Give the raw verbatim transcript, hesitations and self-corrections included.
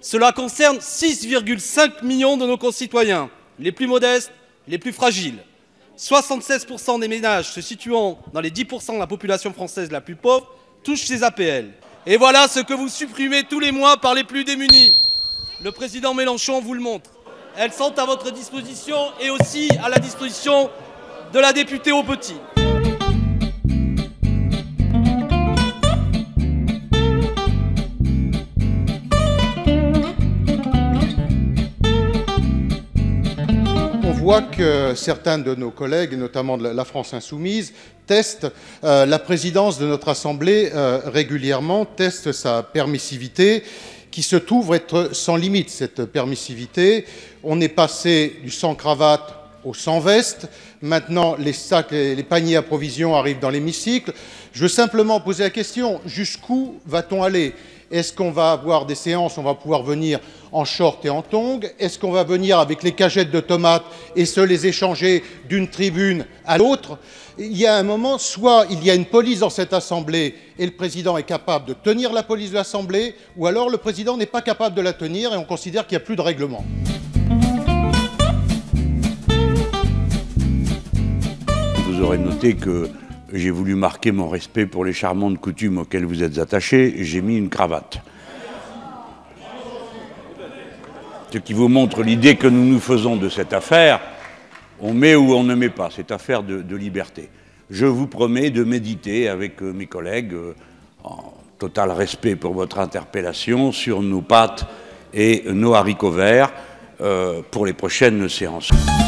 Cela concerne six virgule cinq millions de nos concitoyens, les plus modestes, les plus fragiles. soixante-seize pour cent des ménages se situant dans les dix pour cent de la population française la plus pauvre touchent ces A P L. Et voilà ce que vous supprimez tous les mois par les plus démunis. Le président Mélenchon vous le montre. Elles sont à votre disposition et aussi à la disposition de la députée Aupetit. On voit que certains de nos collègues, et notamment de la France Insoumise, testent euh, la présidence de notre Assemblée euh, régulièrement, testent sa permissivité, qui se trouve être sans limite, cette permissivité. On est passé du sans cravate au sans veste. Maintenant, les sacs et les paniers à provisions arrivent dans l'hémicycle. Je veux simplement poser la question, jusqu'où va-t-on aller ? Est-ce qu'on va avoir des séances, on va pouvoir venir en short et en tongs? Est-ce qu'on va venir avec les cagettes de tomates et se les échanger d'une tribune à l'autre? Il y a un moment, soit il y a une police dans cette Assemblée et le président est capable de tenir la police de l'Assemblée, ou alors le président n'est pas capable de la tenir et on considère qu'il n'y a plus de règlement. Vous aurez noté que j'ai voulu marquer mon respect pour les charmantes coutumes auxquelles vous êtes attachés, et j'ai mis une cravate. Ce qui vous montre l'idée que nous nous faisons de cette affaire. On met ou on ne met pas, c'est affaire de, de liberté. Je vous promets de méditer avec euh, mes collègues, euh, en total respect pour votre interpellation, sur nos pâtes et nos haricots verts euh, pour les prochaines séances.